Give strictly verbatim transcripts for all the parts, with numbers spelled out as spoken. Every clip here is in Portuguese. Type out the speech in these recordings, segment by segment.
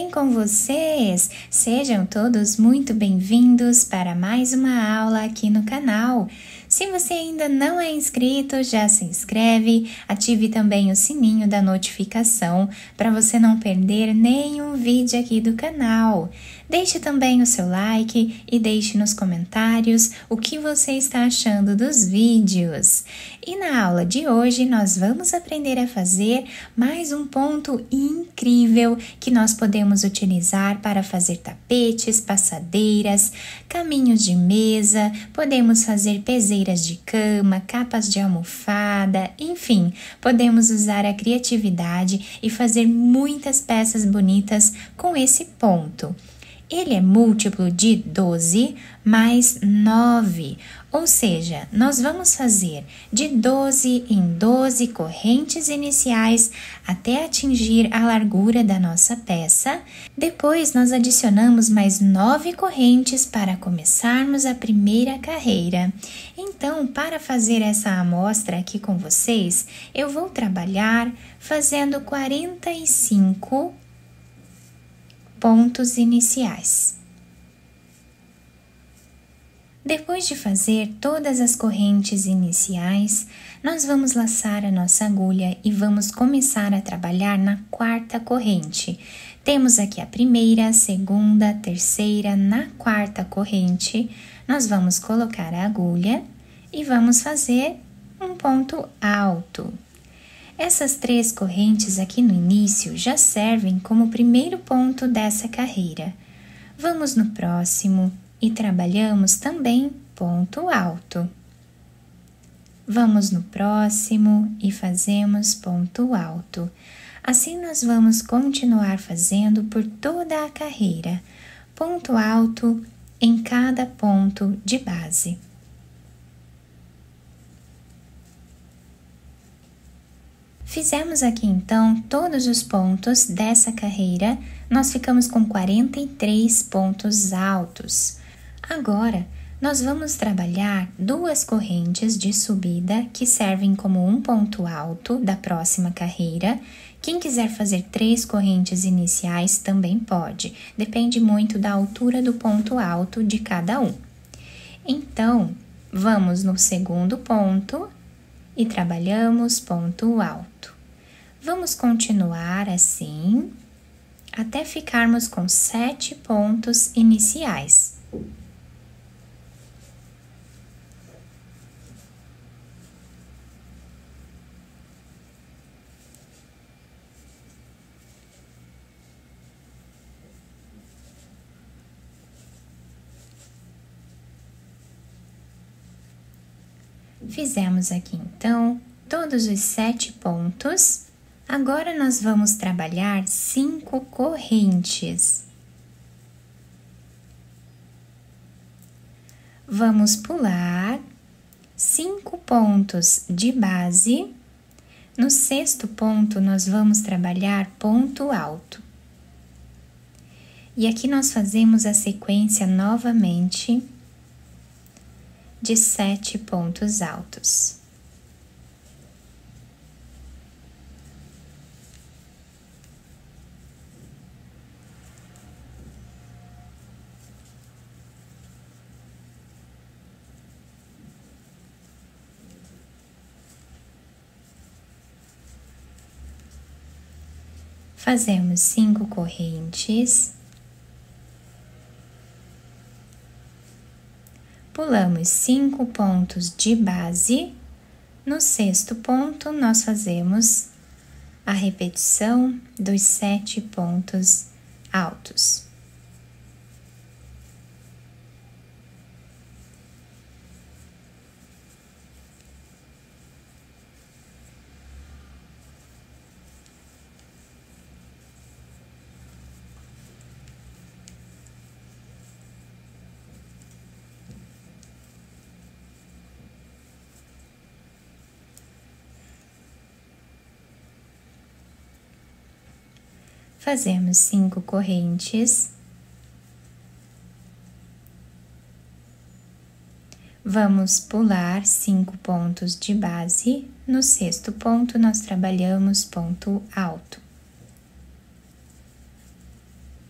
bem com vocês? Sejam todos muito bem-vindos para mais uma aula aqui no canal. Se você ainda não é inscrito, já se inscreve, ative também o sininho da notificação para você não perder nenhum vídeo aqui do canal. Deixe também o seu like e deixe nos comentários o que você está achando dos vídeos. E na aula de hoje nós vamos aprender a fazer mais um ponto incrível que nós podemos utilizar para fazer tapetes, passadeiras, caminhos de mesa, podemos fazer peseiras de cama, capas de almofada, enfim, podemos usar a criatividade e fazer muitas peças bonitas com esse ponto. Ele é múltiplo de doze mais nove, ou seja, nós vamos fazer de doze em doze correntes iniciais até atingir a largura da nossa peça. Depois, nós adicionamos mais nove correntes para começarmos a primeira carreira. Então, para fazer essa amostra aqui com vocês, eu vou trabalhar fazendo quarenta e cinco pontos iniciais. Depois de fazer todas as correntes iniciais, nós vamos laçar a nossa agulha e vamos começar a trabalhar na quarta corrente. Temos aqui a primeira, a segunda, a terceira, na quarta corrente, nós vamos colocar a agulha e vamos fazer um ponto alto. Essas três correntes aqui no início já servem como primeiro ponto dessa carreira. Vamos no próximo e trabalhamos também ponto alto. Vamos no próximo e fazemos ponto alto. Assim nós vamos continuar fazendo por toda a carreira, ponto alto em cada ponto de base. Fizemos aqui então todos os pontos dessa carreira, nós ficamos com quarenta e três pontos altos. Agora, nós vamos trabalhar duas correntes de subida que servem como um ponto alto da próxima carreira. Quem quiser fazer três correntes iniciais também pode, depende muito da altura do ponto alto de cada um. Então, vamos no segundo ponto e trabalhamos ponto alto. Vamos continuar assim até ficarmos com sete pontos iniciais. Fizemos aqui então todos os sete pontos. Agora nós vamos trabalhar cinco correntes. Vamos pular cinco pontos de base. No sexto ponto nós vamos trabalhar ponto alto. E aqui nós fazemos a sequência novamente de sete pontos altos. Fazemos cinco correntes. Pulamos cinco pontos de base. No sexto ponto, nós fazemos a repetição dos sete pontos altos. Fazemos cinco correntes. Vamos pular cinco pontos de base. No sexto ponto, nós trabalhamos ponto alto.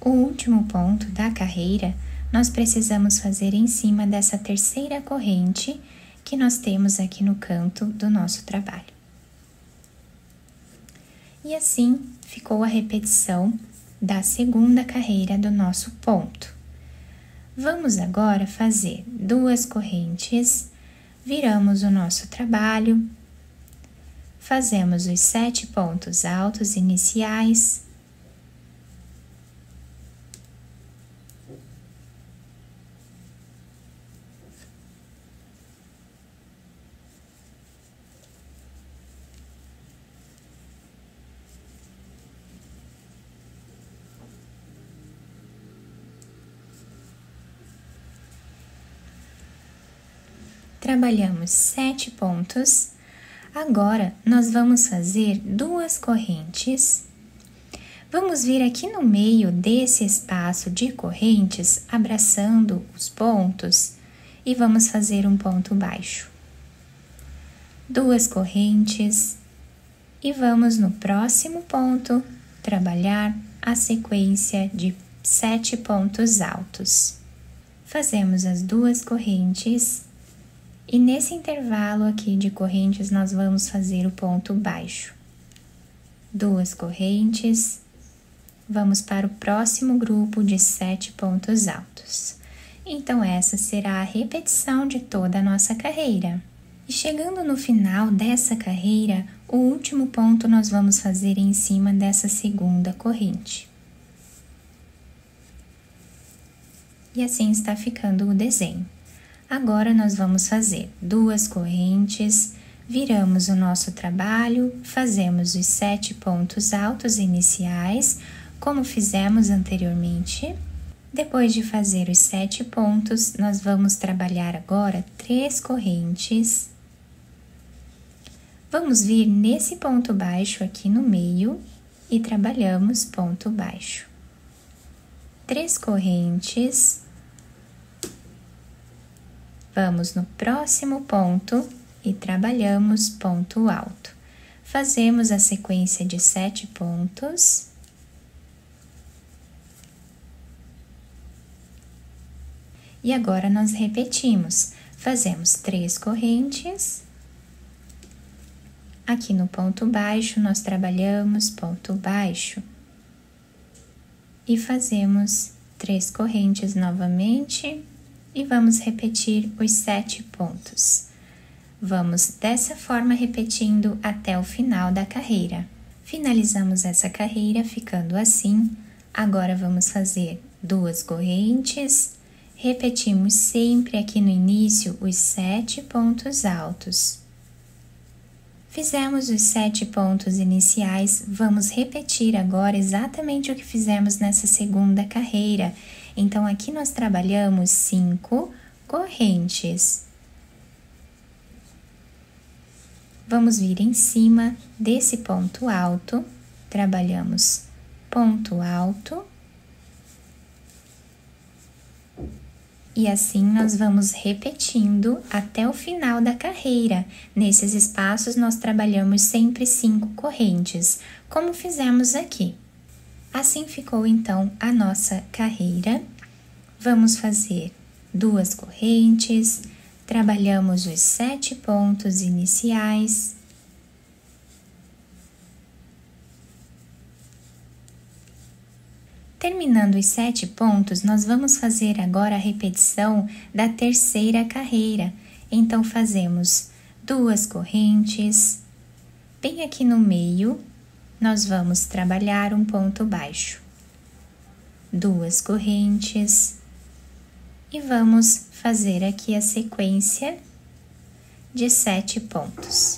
O último ponto da carreira, nós precisamos fazer em cima dessa terceira corrente que nós temos aqui no canto do nosso trabalho. E assim ficou a repetição da segunda carreira do nosso ponto. Vamos agora fazer duas correntes, viramos o nosso trabalho, fazemos os sete pontos altos iniciais, trabalhamos sete pontos. Agora, nós vamos fazer duas correntes. Vamos vir aqui no meio desse espaço de correntes, abraçando os pontos, e vamos fazer um ponto baixo. Duas correntes, e vamos no próximo ponto trabalhar a sequência de sete pontos altos. Fazemos as duas correntes. E nesse intervalo aqui de correntes, nós vamos fazer o ponto baixo. Duas correntes, vamos para o próximo grupo de sete pontos altos. Então, essa será a repetição de toda a nossa carreira. E chegando no final dessa carreira, o último ponto nós vamos fazer em cima dessa segunda corrente. E assim está ficando o desenho. Agora, nós vamos fazer duas correntes, viramos o nosso trabalho, fazemos os sete pontos altos iniciais, como fizemos anteriormente. Depois de fazer os sete pontos, nós vamos trabalhar agora três correntes. Vamos vir nesse ponto baixo aqui no meio e trabalhamos ponto baixo. Três correntes. Vamos no próximo ponto e trabalhamos ponto alto. Fazemos a sequência de sete pontos. E agora nós repetimos. Fazemos três correntes. Aqui no ponto baixo, nós trabalhamos ponto baixo. E fazemos três correntes novamente. E vamos repetir os sete pontos. Vamos dessa forma repetindo até o final da carreira. Finalizamos essa carreira ficando assim. Agora vamos fazer duas correntes. Repetimos sempre aqui no início os sete pontos altos. Fizemos os sete pontos iniciais, vamos repetir agora exatamente o que fizemos nessa segunda carreira. Então, aqui nós trabalhamos cinco correntes. Vamos vir em cima desse ponto alto, trabalhamos ponto alto. E assim nós vamos repetindo até o final da carreira. Nesses espaços nós trabalhamos sempre cinco correntes, como fizemos aqui. Assim ficou então a nossa carreira. Vamos fazer duas correntes, trabalhamos os sete pontos iniciais. Terminando os sete pontos, nós vamos fazer agora a repetição da terceira carreira. Então, fazemos duas correntes, bem aqui no meio, nós vamos trabalhar um ponto baixo. Duas correntes, e vamos fazer aqui a sequência de sete pontos.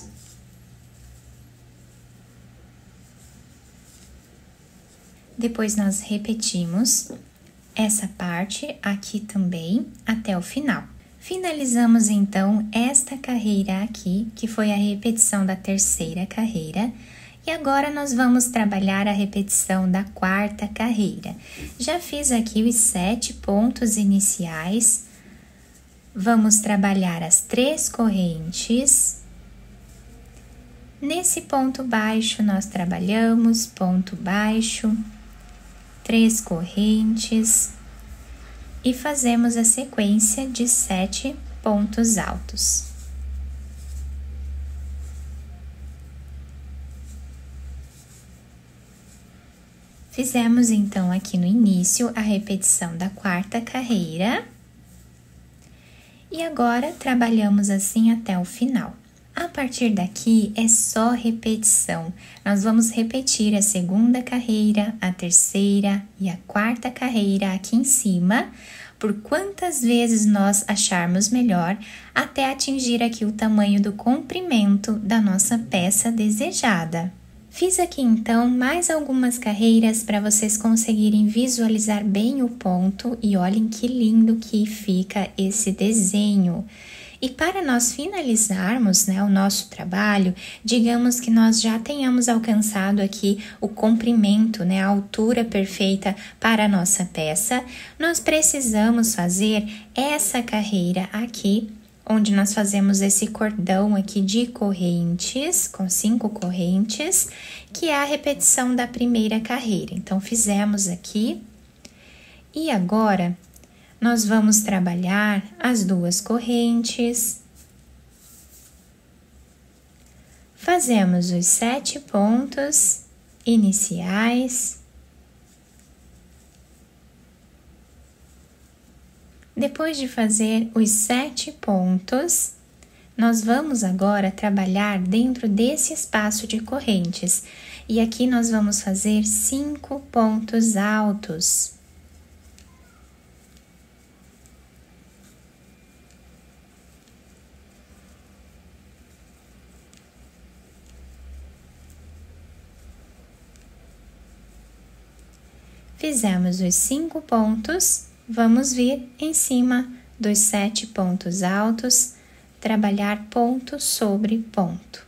Depois, nós repetimos essa parte aqui também até o final. Finalizamos, então, esta carreira aqui, que foi a repetição da terceira carreira. E agora, nós vamos trabalhar a repetição da quarta carreira. Já fiz aqui os sete pontos iniciais. Vamos trabalhar as três correntes. Nesse ponto baixo, nós trabalhamos ponto baixo. três correntes e fazemos a sequência de sete pontos altos. Fizemos então aqui no início a repetição da quarta carreira e agora trabalhamos assim até o final. A partir daqui é só repetição. Nós vamos repetir a segunda carreira, a terceira e a quarta carreira aqui em cima, por quantas vezes nós acharmos melhor, até atingir aqui o tamanho do comprimento da nossa peça desejada. Fiz aqui então mais algumas carreiras para vocês conseguirem visualizar bem o ponto e olhem que lindo que fica esse desenho. E para nós finalizarmos, né, o nosso trabalho, digamos que nós já tenhamos alcançado aqui o comprimento, né, a altura perfeita para a nossa peça, nós precisamos fazer essa carreira aqui, onde nós fazemos esse cordão aqui de correntes, com cinco correntes, que é a repetição da primeira carreira. Então, fizemos aqui, e agora nós vamos trabalhar as duas correntes, fazemos os sete pontos iniciais. Depois de fazer os sete pontos, nós vamos agora trabalhar dentro desse espaço de correntes. E aqui nós vamos fazer cinco pontos altos. Fizemos os cinco pontos. Vamos vir em cima dos sete pontos altos, trabalhar ponto sobre ponto.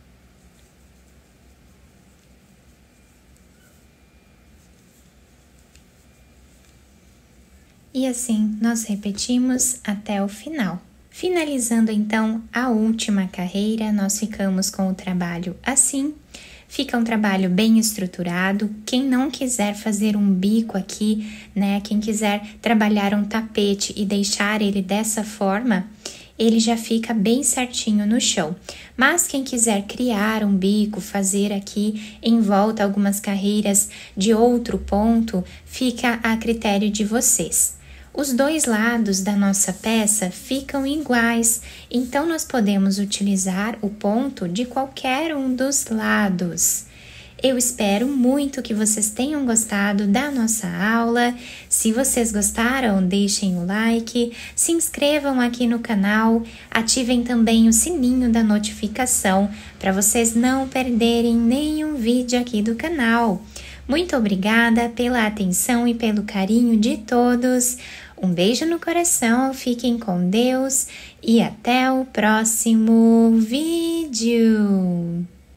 E assim nós repetimos até o final. Finalizando então a última carreira, nós ficamos com o trabalho assim. Fica um trabalho bem estruturado. Quem não quiser fazer um bico aqui, né? Quem quiser trabalhar um tapete e deixar ele dessa forma, ele já fica bem certinho no chão. Mas quem quiser criar um bico, fazer aqui em volta algumas carreiras de outro ponto, fica a critério de vocês. Os dois lados da nossa peça ficam iguais, então nós podemos utilizar o ponto de qualquer um dos lados. Eu espero muito que vocês tenham gostado da nossa aula. Se vocês gostaram, deixem o like, se inscrevam aqui no canal, ativem também o sininho da notificação para vocês não perderem nenhum vídeo aqui do canal. Muito obrigada pela atenção e pelo carinho de todos. Um beijo no coração, fiquem com Deus e até o próximo vídeo!